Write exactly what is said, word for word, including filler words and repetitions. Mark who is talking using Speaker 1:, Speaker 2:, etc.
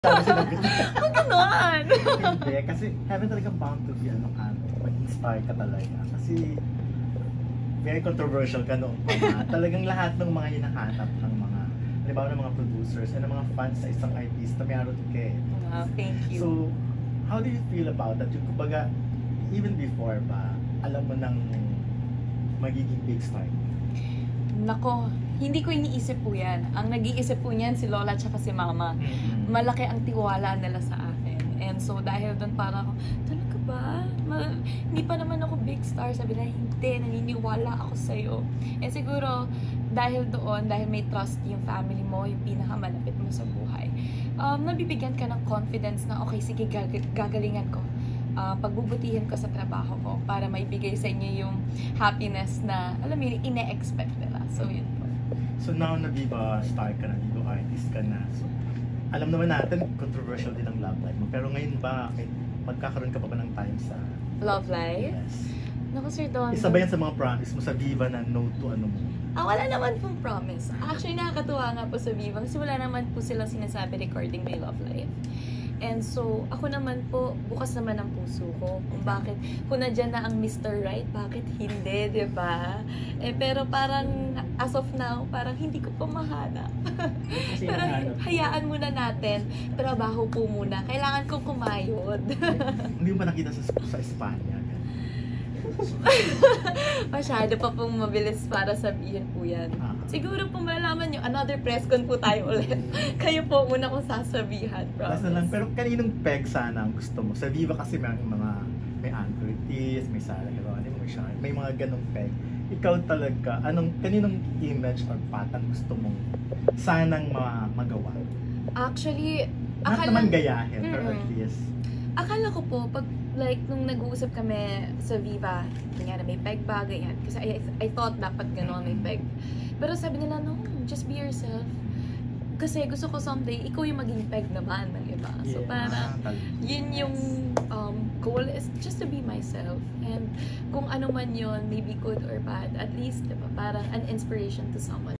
Speaker 1: Sabi sinagot.
Speaker 2: Huwag ganon!
Speaker 1: Hindi, kasi heaven talagang bound to be ano ka, mag-inspire ka talaga. Kasi very controversial ka noon pa nga. Talagang lahat ng mga hinahanap ng mga, halimbawa ng mga producers and ng mga fans sa isang artista, may arot ka eh.
Speaker 2: Wow, thank you.
Speaker 1: So, how do you feel about that? Yung kumbaga, even before ba, alam mo nang magiging big star?
Speaker 2: Nako, hindi ko iniisip po yan. Ang nag-iisip po niyan si Lola at si Mama.
Speaker 1: Mm-hmm.
Speaker 2: Malaki ang tiwala nila sa akin. And so dahil doon parang ako, talaga ba? Ma- hindi pa naman ako big star. Sabi na, hindi, naniniwala ako sa'yo. And siguro, dahil doon, dahil may trust yung family mo, yung pinakamalapit mo sa buhay, um, nabibigyan ka ng confidence na, okay, sige, gag- gagalingan ko. Uh, pagbubutihin ko sa trabaho ko para maibigay sa inyo yung happiness na, alam mo yun, ine-expect nila. So, yun po.
Speaker 1: So now na Viva star ka na, Viva artist ka na. So, alam naman natin, controversial din ang love life mo. Pero ngayon ba, magkakaroon ka pa ba ng time sa
Speaker 2: Love life?
Speaker 1: Yes.
Speaker 2: Naku, Sir Don.
Speaker 1: Isa ba yan sa mga promise mo sa Viva na no to ano mo?
Speaker 2: Ah, wala naman pong promise. Actually, nakakatuwa nga po sa Viva kasi wala naman po silang sinasabi regarding my love life. And so, ako naman po, bukas naman ang puso ko. Kung bakit, kung nandyan na ang Mister Right, bakit hindi, di ba? Eh, pero parang, as of now, parang hindi ko pa mahanap. Pero hayaan muna natin. Trabaho po muna. Kailangan kong kumayod.
Speaker 1: Hindi mo ba nakita sa, sa Espanya?
Speaker 2: Masyado pa pong mabilis para sabihin po yan.
Speaker 1: Ah.
Speaker 2: Siguro po malaman nyo, another press con po tayo ulit. Kayo po una kong sasabihan, promise.
Speaker 1: Basta lang, pero kaninong peg sana ang gusto mo? Sa Viva kasi may mga, may Anchor Tis, may Sara Geronimo, may Sean, may mga ganong peg. Ikaw talaga, anong, kaninong image or pattern gusto mong sanang ma magawa?
Speaker 2: Actually,
Speaker 1: Not
Speaker 2: akala...
Speaker 1: naman gayahin, pero
Speaker 2: Mm-mm.
Speaker 1: at least.
Speaker 2: Akala ko po, pag like, nung nag-uusap kami sa Viva, kanya na may peg ba, ganyan. Kasi I, I thought dapat gano'n may peg. Pero sabi nila, no, just be yourself. Kasi gusto ko someday, ikaw yung maging peg naman ng iba. So
Speaker 1: Yeah.
Speaker 2: parang,
Speaker 1: Ah,
Speaker 2: yun yung um, goal is just to be myself. And kung ano man yun, maybe good or bad, at least, diba, parang an inspiration to someone.